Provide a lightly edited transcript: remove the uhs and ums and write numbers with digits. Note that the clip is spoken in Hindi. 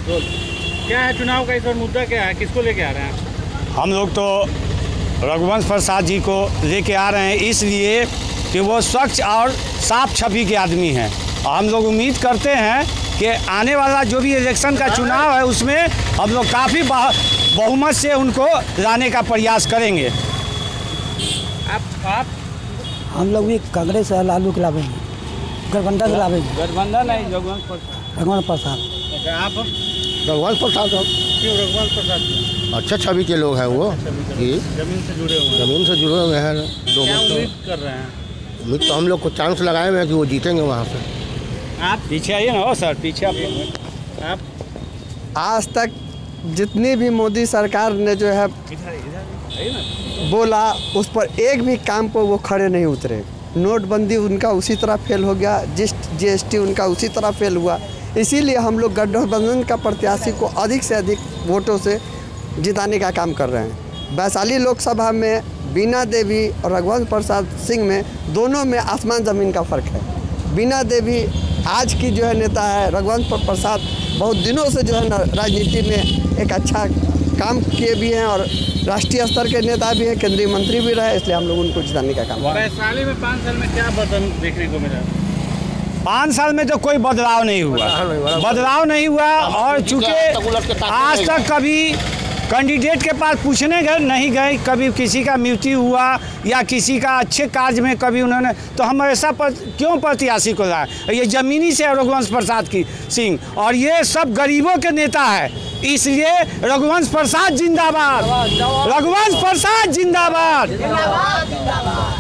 कंट्रोल। क्या है चुनाव का इस बार मुद्दा, क्या है, किसको लेके आ रहे हैं? हम लोग तो रघुवंश प्रसाद जी को लेके आ रहे हैं, इसलिए कि वो स्वच्छ और साफ छवि के आदमी हैं। और हम लोग उम्मीद करते हैं कि आने वाला जो भी इलेक्शन का चुनाव है उसमें हम लोग काफ़ी बहुमत से उनको लाने का प्रयास करेंगे। आप हम लोग भी कांग्रेस है, लालू के लावेंगे, गठबंधन लावेंगे। गठबंधन नहीं, रघुवंश प्रसाद। रघुवंश प्रसाद। आप रघुवंश प्रसाद। क्यों रघुवंश प्रसाद? अच्छा छवि के लोग हैं वो, जमीन से जुड़े हुए हैं। जमीन से जुड़े हुए हैं। क्या उम्मीद कर रहे हैं? उम्मीद तो हम लोग को चांस लगाए हुए हैं कि वो जीतेंगे वहाँ से। आप पीछे आइए ना। हो सर, पीछे आप आज तक जितनी भी मोदी सरकार ने जो है बोला उस पर एक भी काम पर वो खड़े नहीं उतरे। नोटबंदी उनका उसी तरह फेल हो गया, जीएसटी उनका उसी तरह फेल हुआ। इसीलिए हम लोग गठबंधन का प्रत्याशी को अधिक से अधिक वोटों से जिताने का काम कर रहे हैं। वैशाली लोकसभा में बीना देवी और रघुवंश प्रसाद सिंह में दोनों में आसमान ज़मीन का फ़र्क है। बीना देवी आज की जो है नेता है, रघुवंश प्रसाद बहुत दिनों से जो है ना राजनीति में एक अच्छा काम किए भी हैं और राष्ट्रीय स्तर के नेता भी हैं, केंद्रीय मंत्री भी रहे, इसलिए हम लोग उनको जिताने का काम। वैशाली में 5 साल में क्या बदल देखने को मिला? 5 साल में तो कोई बदलाव नहीं हुआ, और चूँकि आज तक कभी कैंडिडेट के पास पूछने गए नहीं गए, कभी किसी का मृत्यु हुआ या किसी का अच्छे कार्य में कभी उन्होंने, तो हम ऐसा क्यों प्रत्याशी को लाए? ये ज़मीनी से रघुवंश प्रसाद की सिंह, और ये सब गरीबों के नेता है, इसलिए रघुवंश प्रसाद जिंदाबाद, रघुवंश प्रसाद जिंदाबाद।